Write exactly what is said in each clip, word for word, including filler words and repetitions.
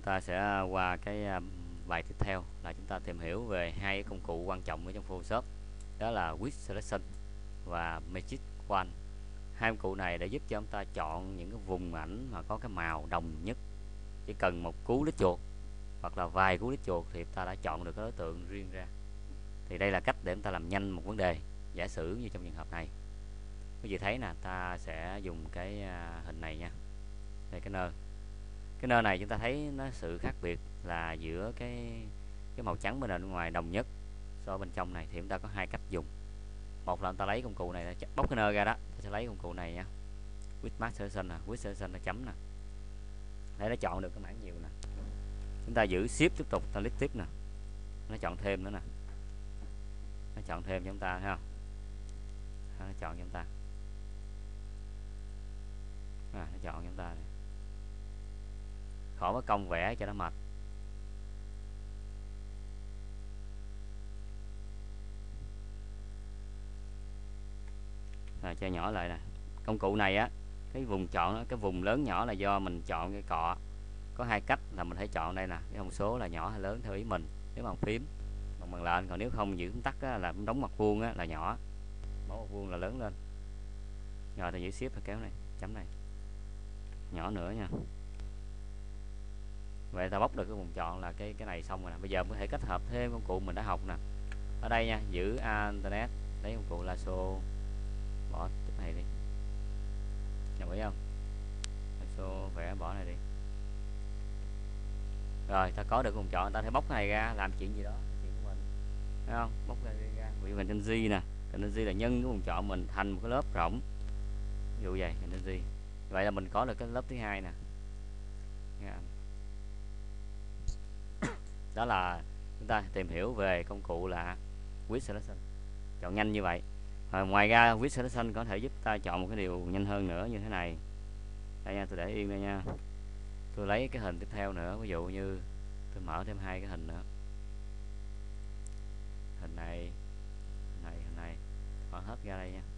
ta sẽ qua cái à, bài tiếp theo là chúng ta tìm hiểu về hai cái công cụ quan trọng ở trong Photoshop, đó là Quick Selection và Magic Wand. Hai công cụ này để giúp cho chúng ta chọn những cái vùng ảnh mà có cái màu đồng nhất. Chỉ cần một cú lít chuột hoặc là vài cú lít chuột thì ta đã chọn được cái đối tượng riêng ra. Thì đây là cách để chúng ta làm nhanh một vấn đề. Giả sử như trong trường hợp này, quý vị thấy nè, ta sẽ dùng cái à, hình này nha. Đây cái nơ. Cái nơ này chúng ta thấy nó sự khác biệt là giữa cái cái màu trắng bên ngoài đồng nhất so bên trong này, thì chúng ta có hai cách dùng. Một là chúng ta lấy công cụ này, bóc cái nơ ra đó, ta sẽ lấy công cụ này nha, Quick Mask Selection nè, Quick Selection nó chấm nè, để nó chọn được cái mảng nhiều nè. Chúng ta giữ shift tiếp tục, ta click tiếp nè, nó chọn thêm nữa nè, nó chọn thêm cho chúng ta thấy không? Nó chọn cho chúng ta, à, nó chọn cho chúng ta này. Khỏi mất công vẽ cho nó mệt. Rồi cho nhỏ lại nè. Công cụ này á, cái vùng chọn cái vùng lớn nhỏ là do mình chọn cái cọ. Có hai cách là mình thể chọn đây nè, cái thông số là nhỏ hay lớn theo ý mình nếu bằng phím bằng bằng lệnh, còn nếu không giữ tắt á, là đóng mặt vuông á, là nhỏ, mẫu mặt vuông là lớn lên. Rồi ta giữ shift kéo này, chấm này, nhỏ nữa nha. Vậy ta bóc được cái vùng chọn là cái cái này xong rồi nè. Bây giờ mình có thể kết hợp thêm công cụ mình đã học nè. Ở đây nha, giữ Internet, lấy công cụ lasso, bỏ cái này đi, đồng ý không? Lasso vẽ bỏ này đi. Rồi ta có được vùng chọn, ta thể bóc cái này ra làm chuyện gì đó, chuyện của mình, thấy không? Bóc ra ra, ví dụ trên G nè, trên G là nhân cái vùng chọn mình thành một cái lớp rộng, ví dụ vậy, trên G. Vậy là mình có được cái lớp thứ hai nè. Đó là chúng ta tìm hiểu về công cụ là Quick Selection, chọn nhanh như vậy. Rồi ngoài ra Quick Selection có thể giúp ta chọn một cái điều nhanh hơn nữa như thế này. Đây nha, tôi để yên đây nha. Tôi lấy cái hình tiếp theo nữa, ví dụ như tôi mở thêm hai cái hình nữa, hình này, hình này, hình này, bỏ hết ra đây nha.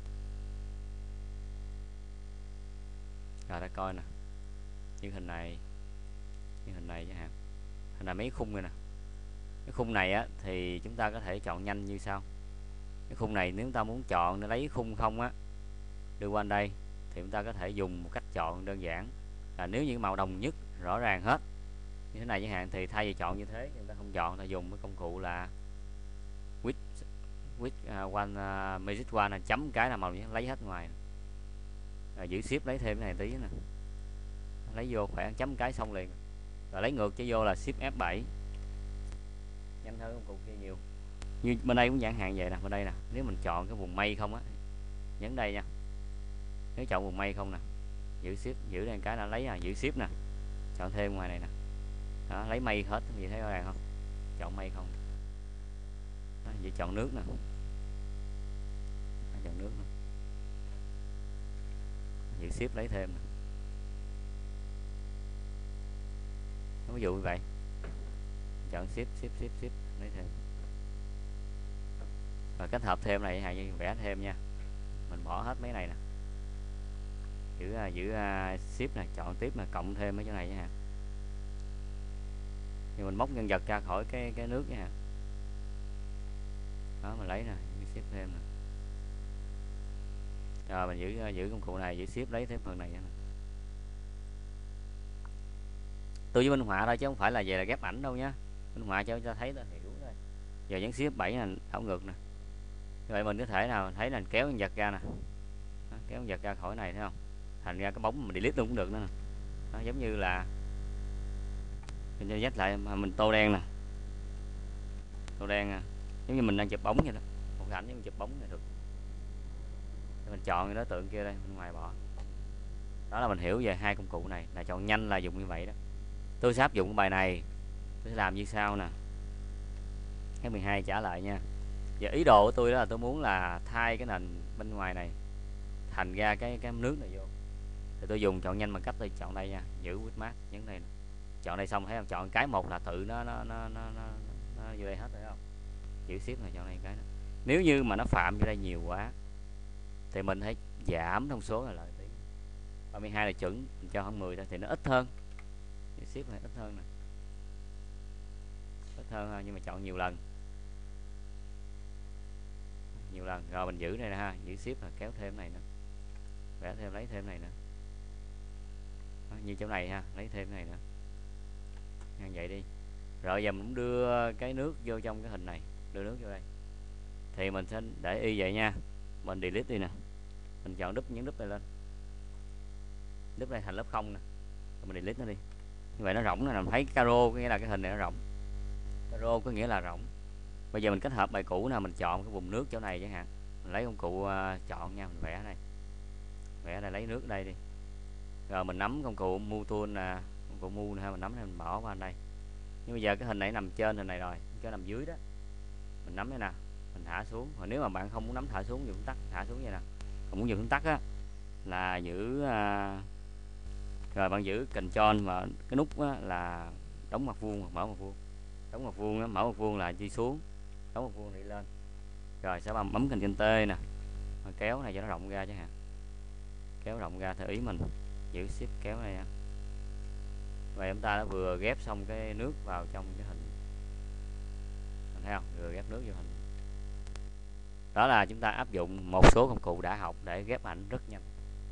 Rồi ta coi nè, như hình này, như hình này chẳng hạn, hình này mấy khung này nè. Cái khung này á thì chúng ta có thể chọn nhanh như sau. Cái khung này nếu chúng ta muốn chọn để lấy khung không á, đưa qua đây thì chúng ta có thể dùng một cách chọn đơn giản là nếu những màu đồng nhất rõ ràng hết như thế này chẳng hạn, thì thay vì chọn như thế chúng ta không chọn, ta dùng cái công cụ là Quick Quick uh, One uh, Magic Wand là chấm cái là màu lấy hết ngoài. Rồi giữ shift lấy thêm cái này tí nè, lấy vô khỏe, chấm cái xong liền. Rồi lấy ngược cho vô là shift F bảy, nhanh hơn công cụ kia nhiều. Như bên đây cũng chẳng hạn vậy nè, bên đây nè, nếu mình chọn cái vùng mây không á, nhấn đây nha, nếu chọn vùng mây không nè, giữ shift, giữ đây cái là lấy, à, giữ shift nè, chọn thêm ngoài này nè, đó, lấy mây hết, gì thấy rõ ràng không? Chọn mây không, đó, vậy chọn nước nè, đó, chọn nước nè, giữ shift lấy thêm nè. Ví dụ như vậy, chọn shift shift shift shift lấy thêm. Và kết hợp thêm này hay vẽ thêm nha, mình bỏ hết mấy này nè, giữ giữ uh, shift này, chọn tiếp là cộng thêm mấy chỗ này nha. Nhưng mình móc nhân vật ra khỏi cái cái nước nha. Đó mình lấy nè, shift thêm nè. Rồi mình giữ giữ công cụ này, giữ shift lấy thêm phần này nha. Tôi với minh họa thôi chứ không phải là về là ghép ảnh đâu nhá. Minh họa cho cho thấy ta hiểu thôi. Giờ nhấn shift bảy là đảo ngược nè. Vậy mình có thể nào thấy là kéo nhân vật ra nè. Đó, kéo nhân vật ra khỏi này thấy không? Thành ra cái bóng mình delete luôn cũng được nữa nè. Đó, giống như là mình cho dắt lại mà mình tô đen nè. Tô đen à. Giống như mình đang chụp bóng vậy đó. Một cái ảnh giống như chụp bóng này được. Để mình chọn cái đối tượng kia đây, bên ngoài bỏ. Đó là mình hiểu về hai công cụ này, là chọn nhanh là dùng như vậy đó. Tôi sẽ áp dụng bài này, tôi sẽ làm như sau nè. Cái mười hai trả lại nha. Giờ ý đồ của tôi đó là tôi muốn là thay cái nền bên ngoài này thành ra cái cái nước này vô, thì tôi dùng chọn nhanh bằng cách tôi chọn đây nha, giữ Quick Mask, nhấn đây nè. Chọn đây xong thấy không, chọn cái một là tự nó nó nó nó nó, nó vô đây hết rồi không? Giữ shift này, chọn đây cái đó. Nếu như mà nó phạm vô đây nhiều quá thì mình hãy giảm thông số này lại tí, ba mươi hai là chuẩn, mình cho hơn mười thôi thì nó ít hơn. Giữ shift này ít hơn nè. ít hơn ha, nhưng mà chọn nhiều lần nhiều lần rồi mình giữ đây nè ha, giữ ship là kéo thêm này nữa, vẽ thêm lấy thêm này nữa đó, như chỗ này ha, lấy thêm này nữa như vậy đi. Rồi giờ mình cũng đưa cái nước vô trong cái hình này, đưa nước vô đây thì mình sẽ để y vậy nha, mình delete đi nè, mình chọn đúp nhấn đúp này lên, đúp này thành lớp không nè, rồi mình delete nó đi. Như vậy nó rỗng, là mình thấy caro có nghĩa là cái hình này nó rỗng, caro có nghĩa là rỗng. Bây giờ mình kết hợp bài cũ nè, mình chọn cái vùng nước chỗ này chẳng hạn, mình lấy công cụ uh, chọn nha, mình vẽ này, vẽ này, lấy nước đây đi, rồi mình nắm công cụ move tool nè, công cụ move nè, mình nắm này mình bỏ vào đây. Nhưng bây giờ cái hình này nằm trên hình này rồi, cái nằm dưới đó, mình nắm thế nào, mình thả xuống. Còn nếu mà bạn không muốn nắm thả xuống, dùng tắt thả xuống vậy nè, còn muốn dùng tắt á là giữ uh, rồi bạn giữ Ctrl mà cái nút á, là đóng mặt vuông, mở mặt vuông, đóng mặt vuông á, mở mặt vuông là đi xuống, đóng mặt vuông đi lên. Rồi sẽ bấm bấm Ctrl T nè, kéo này cho nó rộng ra chẳng hạn, kéo rộng ra theo ý mình, giữ shift kéo này nha. Vậy chúng ta đã vừa ghép xong cái nước vào trong cái hình, mình thấy không, vừa ghép nước vô hình. Đó là chúng ta áp dụng một số công cụ đã học để ghép ảnh rất nhanh.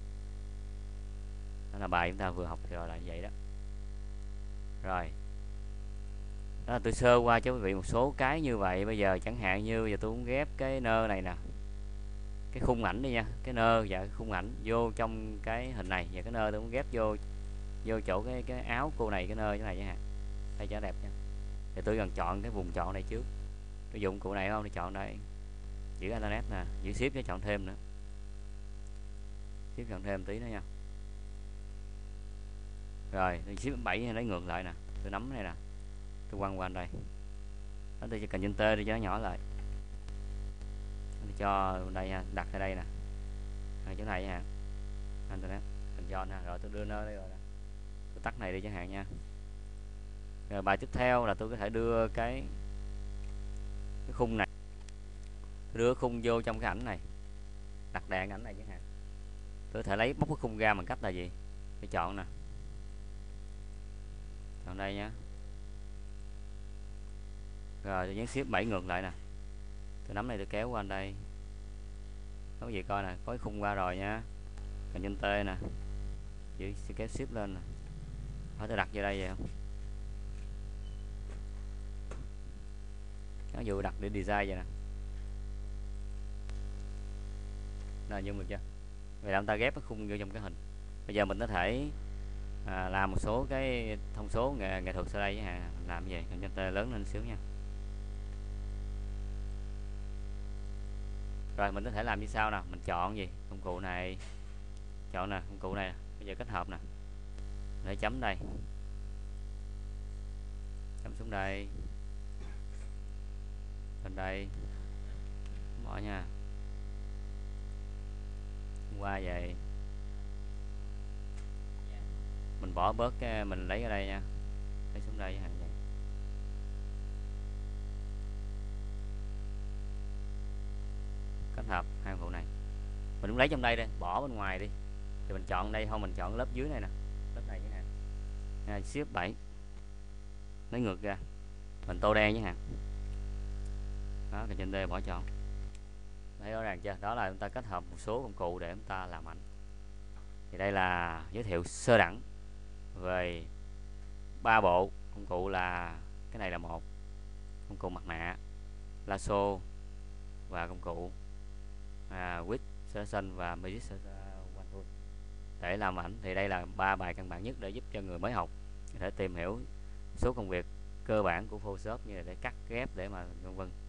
Đó là bài chúng ta vừa học rồi là vậy đó. Rồi đó là tôi sơ qua cho quý vị một số cái như vậy. Bây giờ chẳng hạn như bây giờ tôi muốn ghép cái nơ này nè, cái khung ảnh đi nha, cái nơ và cái khung ảnh vô trong cái hình này, và cái nơ tôi muốn ghép vô vô chỗ cái cái áo cô này, cái nơ chỗ này chẳng hạn, đây cho đẹp nha. Thì tôi cần chọn cái vùng chọn này trước, tôi dùng cụ này không, tôi chọn đây, giữ internet nè, giữ ship để chọn thêm nữa, ship chọn thêm tí nữa nha. Rồi tôi ship bảy lấy ngược lại nè, tôi nắm này nè, tôi quăng qua đây đó, tôi chỉ cần Ctrl T đi cho nó nhỏ lại, tôi cho đây nha, đặt ở đây nè, ở chỗ này nha, internet Ctrl nè, rồi tôi đưa nó đây rồi nè, tôi tắt này đi chẳng hạn nha. Rồi bài tiếp theo là tôi có thể đưa cái cái khung này, tôi đưa khung vô trong cái ảnh này, đặt đèn ảnh này chẳng hạn. Tôi có thể lấy bóc cái khung ra bằng cách là gì, tôi chọn nè, chọn đây nhá, rồi tôi nhấn shift bảy ngược lại nè, tôi nắm này tôi kéo qua đây, có gì coi nè, có cái khung qua rồi nha, cần Ctrl T nè, giữ kéo shift lên nè, hỏi tôi đặt vô đây vậy không, nó vừa đặt để design vậy nè, là như được chưa. Vậy là chúng ta ghép cái khung vô trong cái hình. Bây giờ mình có thể à, làm một số cái thông số nghệ, nghệ thuật sau đây với hàng làm như vậy, cần Ctrl T lớn lên xíu nha. Rồi mình có thể làm như sau nè, mình chọn gì, công cụ này, chọn nè, công cụ này, bây giờ kết hợp nè, để chấm đây, chấm xuống đây, lên đây, bỏ nha, qua vậy, mình bỏ bớt cái mình lấy ở đây nha, lấy xuống đây hàng vậy. Kết hợp hai công cụ này, mình cũng lấy trong đây đây, bỏ bên ngoài đi, thì mình chọn đây không, mình chọn lớp dưới này nè, lớp này chẳng hạn, shift bảy lấy ngược ra, mình tô đen chẳng hạn, đó, cái trên D bỏ chọn, thấy rõ ràng chưa. Đó là chúng ta kết hợp một số công cụ để chúng ta làm ảnh. Thì đây là giới thiệu sơ đẳng về ba bộ công cụ, là cái này là một công cụ mặt nạ, lasso và công cụ à, Quick Selection và Magic One Tool để làm ảnh. Thì đây là ba bài căn bản nhất để giúp cho người mới học có thể tìm hiểu số công việc cơ bản của Photoshop, như là để cắt ghép, để mà vân vân.